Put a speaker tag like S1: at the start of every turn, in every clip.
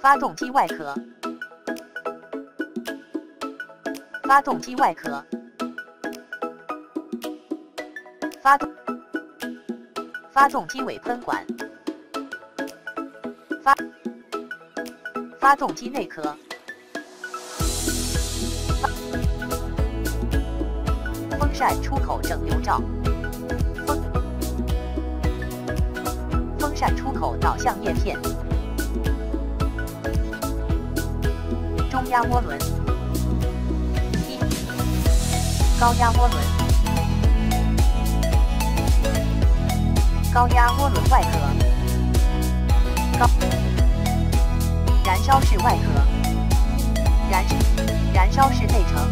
S1: 发动机外壳，发动机外壳，发动机尾喷管，发动机内壳，风扇出口整流罩，风扇出口导向叶片，中压涡轮，高压涡轮，高压涡轮外壳，燃烧室外壳，燃烧室内层，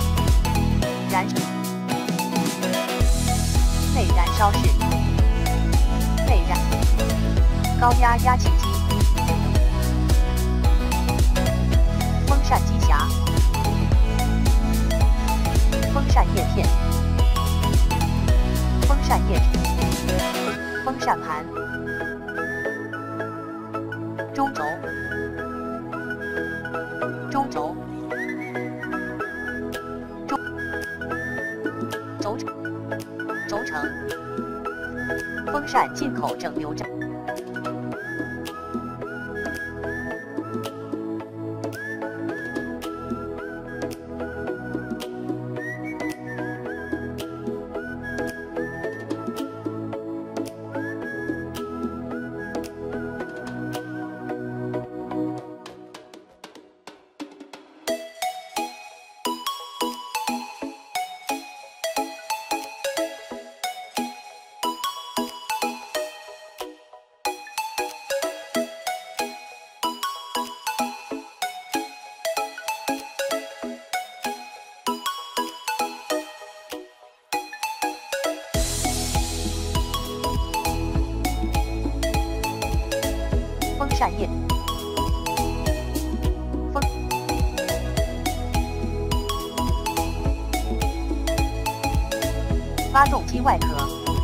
S1: 内燃烧室，高压压气机，风扇机匣，风扇叶片，风扇盘，中轴，轴承，风扇进口整流罩。风扇叶，发动机外壳。